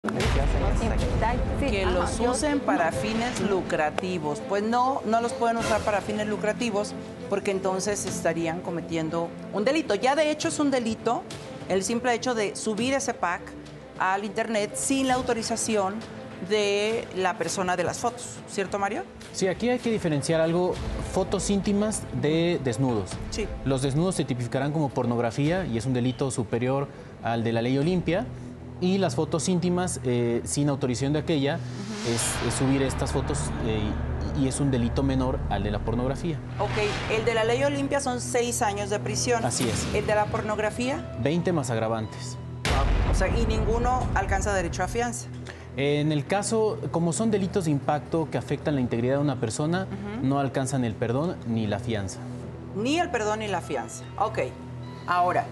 Que los usen para fines lucrativos. Pues no los pueden usar para fines lucrativos porque entonces estarían cometiendo un delito. Ya de hecho es un delito el simple hecho de subir ese pack al internet sin la autorización de la persona de las fotos. ¿Cierto, Mario? Sí, aquí hay que diferenciar algo, fotos íntimas de desnudos. Sí. Los desnudos se tipificarán como pornografía y es un delito superior al de la ley Olimpia. Y las fotos íntimas, sin autorización de aquella, es subir estas fotos y es un delito menor al de la pornografía. Ok, el de la ley Olimpia son 6 años de prisión. Así es. ¿El de la pornografía? 20 más agravantes. O sea, y ninguno alcanza derecho a fianza. En el caso, como son delitos de impacto que afectan la integridad de una persona, no alcanzan el perdón ni la fianza. Ni el perdón ni la fianza. Ok, ahora,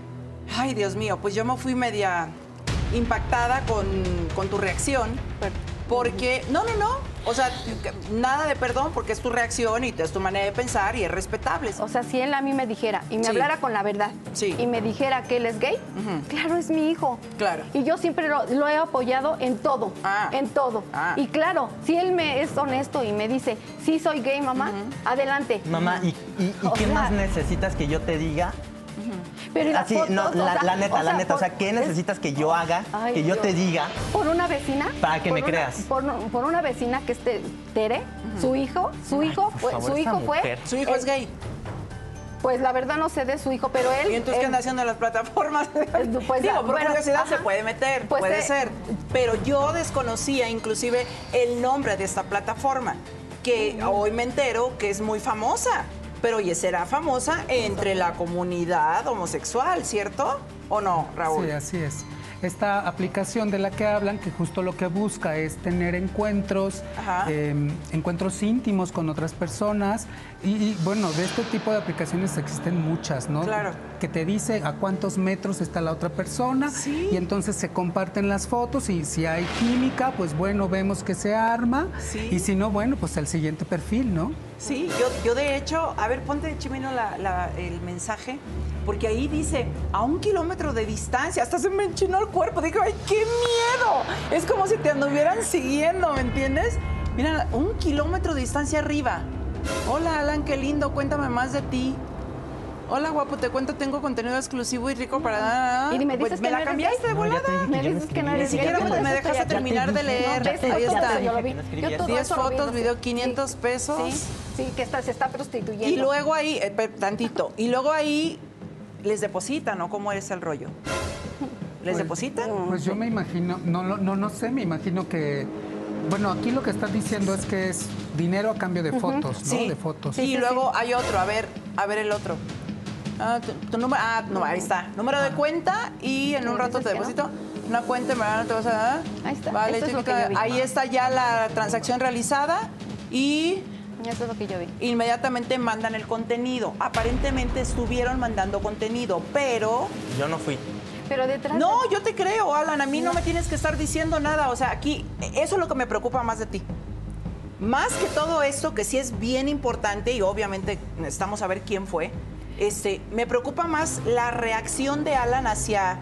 ay Dios mío, pues yo me fui media impactada con tu reacción, porque, no, o sea, nada de perdón porque es tu reacción y es tu manera de pensar y es respetable. O sea, si él a mí me dijera y me Sí. hablara con la verdad y me dijera que él es gay, claro, es mi hijo. Claro. Y yo siempre lo he apoyado en todo, en todo. Y claro, si él me es honesto y me dice, sí soy gay, mamá, adelante. Mamá, ¿y qué más necesitas que yo te diga? Pero ¿y las Así, fotos? no, O sea, la neta, o sea, ¿qué necesitas que yo haga, Ay, que yo Dios. te diga? Por una vecina. Para que me creas. Por una vecina que es Tere, su hijo Por favor, esa mujer. Su hijo es gay. Pues la verdad no sé de su hijo, pero él... ¿Y entonces qué anda haciendo en las plataformas? Pues, Digo, por bueno, curiosidad ajá. se puede meter, Pues, puede ser. Pero yo desconocía inclusive el nombre de esta plataforma, que hoy me entero que es muy famosa. Pero oye, será famosa entre la comunidad homosexual, ¿cierto? ¿O no, Raúl? Sí, así es. Esta aplicación de la que hablan, que justo lo que busca es tener encuentros, encuentros íntimos con otras personas. Y bueno, de este tipo de aplicaciones existen muchas, ¿no? Claro. Que te dice a cuántos metros está la otra persona. Sí. Y entonces se comparten las fotos y si hay química, pues bueno, vemos que se arma. Sí. Y si no, bueno, pues el siguiente perfil, ¿no? Sí, yo de hecho, a ver, ponte, Chimeno, el mensaje, porque ahí dice, a 1 kilómetro de distancia, hasta se me enchinó el cuerpo, digo, ¡ay, qué miedo! Es como si te anduvieran siguiendo, ¿me entiendes? Mira, 1 kilómetro de distancia arriba. Hola, Alan, qué lindo, cuéntame más de ti. Hola, guapo, te cuento, tengo contenido exclusivo y rico para... Y me dices Pues, que me no la eres cambiaste gay. de volada. Me dices que no eres Ni siquiera gay. me dejaste terminar de leer. Ahí está. Yo lo vi. Yo todo 10 eso lo vi, fotos, no sé. video 500 Sí, pesos. Sí, que se está prostituyendo. Y luego ahí, tantito, y luego ahí les depositan, ¿no? ¿Cómo es el rollo? ¿Les depositan? Pues yo me imagino, no sé, me imagino que... Bueno, aquí lo que estás diciendo es que es dinero a cambio de fotos, ¿no? Sí. De fotos. Sí, y luego hay otro, a ver el otro. Tu número, no, ahí está. Número de cuenta y en un rato te deposito. Una cuenta, en verdad no te vas a dar. Ahí está. Vale, Esto es lo chiquita, que yo vi. ahí está ya la transacción realizada y Eso es lo que yo vi. inmediatamente mandan el contenido. Aparentemente estuvieron mandando contenido, pero... Yo no fui. Pero detrás... No, yo te creo, Alan. A mí no me tienes que estar diciendo nada. O sea, aquí, eso es lo que me preocupa más de ti. Más que todo esto, que sí es bien importante y obviamente necesitamos saber quién fue, me preocupa más la reacción de Alan hacia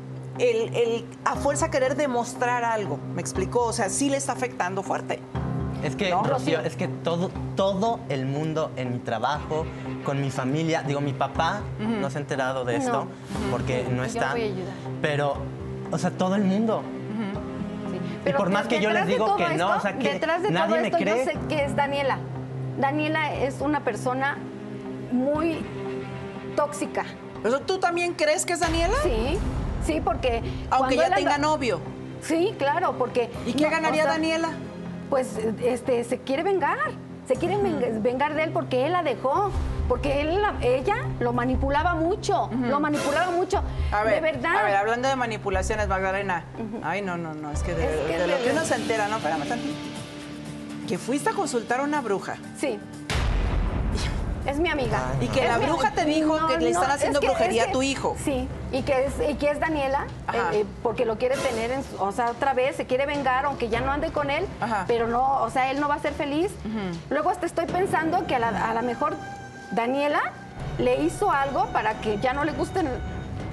el a fuerza querer demostrar algo. ¿Me explicó? O sea, sí le está afectando fuerte. Es que, ¿No? Rocío, es que todo el mundo en mi trabajo, con mi familia, digo, mi papá no se ha enterado de esto porque no Yo está. voy a ayudar. Pero, o sea, todo el mundo. Sí. Y por más que yo les detrás de digo todo que no, esto, o sea, que detrás de nadie todo me esto, cree. Yo sé que es Daniela. Daniela es una persona muy tóxica. ¿Pero tú también crees que es Daniela? Sí, porque... Aunque cuando ya él tenga anda- novio. Sí, claro, porque... ¿Y qué no, ganaría o sea, Daniela? Pues se quiere vengar. Se quiere vengar de él porque él la dejó. Porque ella lo manipulaba mucho. Lo manipulaba mucho. A ver, de verdad. A ver, hablando de manipulaciones, Magdalena. Ay, no, es que de lo que uno se entera, no, espérame tantito. Que fuiste a consultar a una bruja. Sí. Es mi amiga. Y que la bruja te dijo que le están haciendo brujería a tu hijo. Sí, y que es Daniela, Ajá. porque lo quiere tener, o sea, otra vez, se quiere vengar, aunque ya no ande con él, Ajá. pero no, o sea, él no va a ser feliz. Luego hasta estoy pensando que a lo mejor Daniela le hizo algo para que ya no le gusten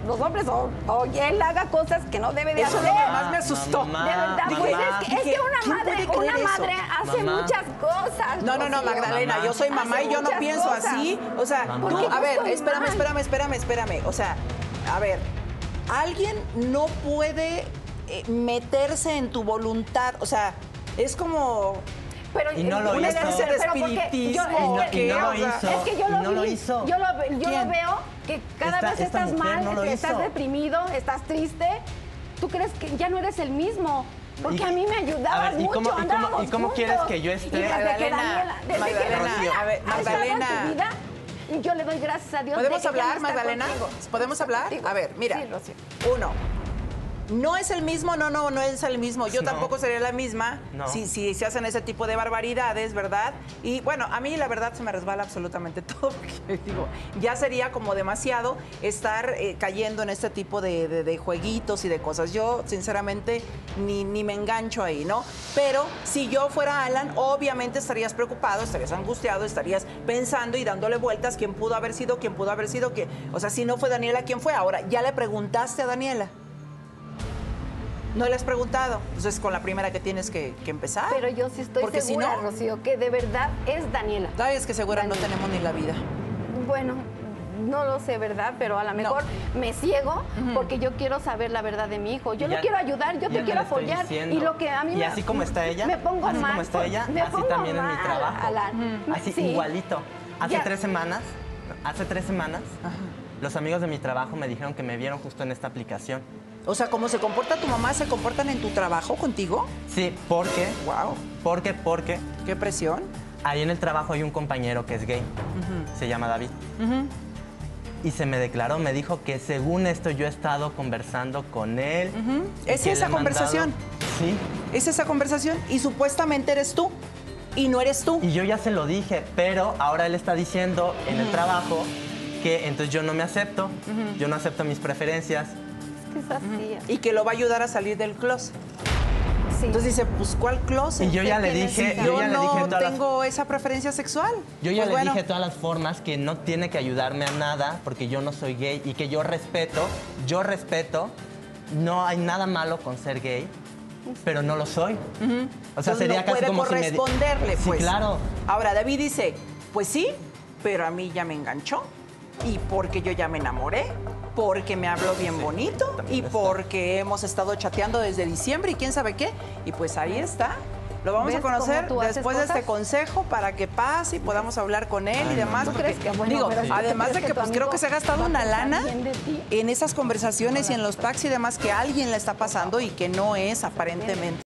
los hombres o él haga cosas que no debe de Eso hacer. es lo que más me asustó. De verdad, Mamá. pues es que ¿Quién una puede creer madre eso? hace Mamá. muchas cosas. No, Rocío. Magdalena, Mamá. yo soy mamá y yo no Hace pienso muchas cosas. así. O sea, Mamá. tú, Porque a yo ver, estoy espérame. O sea, a ver, alguien no puede meterse en tu voluntad. O sea, es como... Pero Y no lo una hizo. especie de pero porque espiritismo. es que- Y no lo O sea, hizo. Es que yo Y lo no vi, lo hizo. yo lo ¿Quién? veo que cada Esta vez estás mujer mal, no lo estás hizo. deprimido, estás triste. Tú crees que ya no eres el mismo. Porque Y- a mí me a ayudabas ver, ¿y mucho, cómo- y cómo- andábamos y cómo juntos. quieres que yo esté? Y desde que Magdalena, desde que Magdalena, Daniela a ver, ha estado en Magdalena. tu vida, yo le doy gracias a Dios. ¿Podemos de que ya hablar, no está Magdalena? contigo. ¿Podemos hablar? Contigo. A ver, mira. Sí, Rocío. Uno, no es el mismo, no es el mismo. Yo No. tampoco sería la misma No. si se hacen ese tipo de barbaridades, ¿verdad? Y bueno, a mí la verdad se me resbala absolutamente todo, porque digo, ya sería como demasiado estar cayendo en este tipo de jueguitos y de cosas. Yo, sinceramente, ni me engancho ahí, ¿no? Pero si yo fuera Alan, obviamente estarías preocupado, estarías angustiado, estarías pensando y dándole vueltas quién pudo haber sido, que, o sea, si no fue Daniela, ¿quién fue? Ahora, ¿ya le preguntaste a Daniela? No le has preguntado. Entonces, con la primera que tienes que empezar. Pero yo sí estoy Porque segura, si no, Rocío, que de verdad es Daniela. ay, es que segura no Daniela. tenemos ni la vida. Bueno, no lo sé, ¿verdad? Pero a lo mejor me ciego porque yo quiero saber la verdad de mi hijo. Yo Y lo ya- quiero ayudar, yo ya te te quiero lo estoy apoyar. diciendo. Y lo que a mí Y así como está ella, me pongo así mal. como está ella, me así pongo también en mi mal, trabajo. Alan. Así Sí. igualito. Hace Ya. 3 semanas, los amigos de mi trabajo me dijeron que me vieron justo en esta aplicación. O sea, ¿cómo se comporta tu mamá, se comportan en tu trabajo contigo? Sí, porque, Wow, porque qué presión. ahí en el trabajo hay un compañero que es gay, se llama David. Y se me declaró, me dijo que según esto yo he estado conversando con él. y ¿Es que esa le he mandado- conversación? Sí. Es esa conversación y supuestamente eres tú y no eres tú. Y yo ya se lo dije, pero ahora él está diciendo en el trabajo que entonces yo no me acepto, yo no acepto mis preferencias. Es que es así. Y que lo va a ayudar a salir del closet. Sí. Entonces dice, pues, ¿cuál closet? Y yo ya le dije, yo yo ya le no dije todas las- tengo esa preferencia sexual. Yo ya Pues le bueno, dije todas las formas que no tiene que ayudarme a nada porque yo no soy gay y que yo respeto, no hay nada malo con ser gay, pero no lo soy. O sea, entonces sería no casi puede como si me... corresponderle, pues. Sí, claro. Ahora, David dice, pues sí, pero a mí ya me enganchó. Y porque yo ya me enamoré, porque me habló bien bonito y está. porque hemos estado chateando desde diciembre y quién sabe qué. Y pues ahí está. Lo vamos a ¿Ves conocer cómo tú haces después de este cosas? consejo para que pase y podamos hablar con él y demás. ¿Tú Porque, crees que, bueno, digo, pero si tú además de crees que que tu pues creo que se ha amigo gastado va a una pensar lana bien de ti? en esas conversaciones y en los packs y demás que a alguien le está pasando y que no es aparentemente.